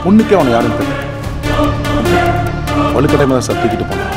பொண்ணுக்கே அவனை யாரும் தெரியும். வலுக்கடை மேலே சத்திக்கிட்டு போனான்.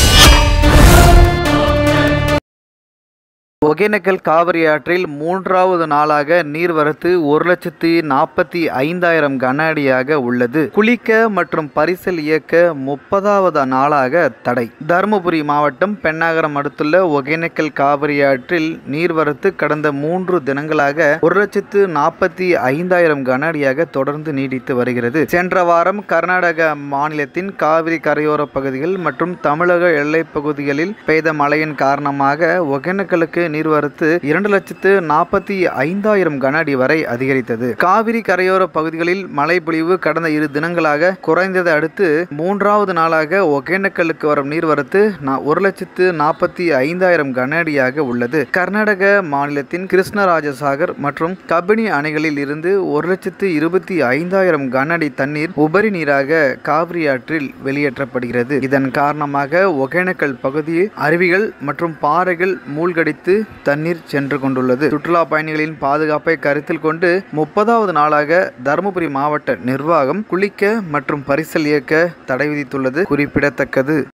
ஒகேனக்கல் காவிரி ஆற்றில் மூன்றாவது நாளாக நீர்வரத்து 1,45,000 கன அடியாக உள்ளது. குளிக்க மற்றும் பரிசல் இயக்க 30வது நாளாக தடை. தருமபுரி மாவட்டம் பென்னாகரம் அடுத்துள்ள ஒகேனக்கல் காவிரி ஆற்றில் நீர்வரத்து கடந்த 3 தினங்களாக 1,45,000 கன அடியாக தொடர்ந்து நீடித்து வருகிறது. சென்ற வாரம் கர்நாடக மாநிலத்தின் காவிரி கரையோர பகுதிகள் மற்றும் தமிழக எல்லைப் பகுதிகளில் பெய்த மழையின் காரணமாக ஒகேனக்கலுக்கு நீர்வரத்து 2,45,000 கன அடி வரை அதிகரித்தது. காவிரி கரையோர பகுதிகளில் மழை பொழிவு கடந்த 2 தினங்களாக குறைந்ததை அடுத்து 3வது நாளாக ஒகேனக்கலுக்கு வரும் நீர்வரத்து 1,45,000 கன அடியாக உள்ளது. கர்நாடக மாநிலத்தின் கிருஷ்ணராஜசாகர் மற்றும் கபினி அணைகளில் இருந்து 1,25,000 கன அடி தண்ணீர் உபரி நீராக காவிரி ஆற்றில் வெளியேற்றப்படுகிறது. இதன் காரணமாக ஒகேனக்கல் பகுதியில் அருவிகள் மற்றும் பாறைகள் மூழ்கடித்து தண்ணீர் சென்று கொண்டுள்ளது. சுற்றுலா பயணிகளின் பாதுகாப்பை கருத்தில் கொண்டு 30வது நாளாக தருமபுரி மாவட்ட நிர்வாகம் குளிக்க மற்றும் பரிசல் இயக்க தடை விதித்துள்ளது குறிப்பிடத்தக்கது.